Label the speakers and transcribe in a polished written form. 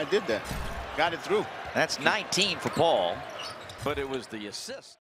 Speaker 1: did that. Got it through.
Speaker 2: That's 19 for Paul.
Speaker 3: But it was the assist.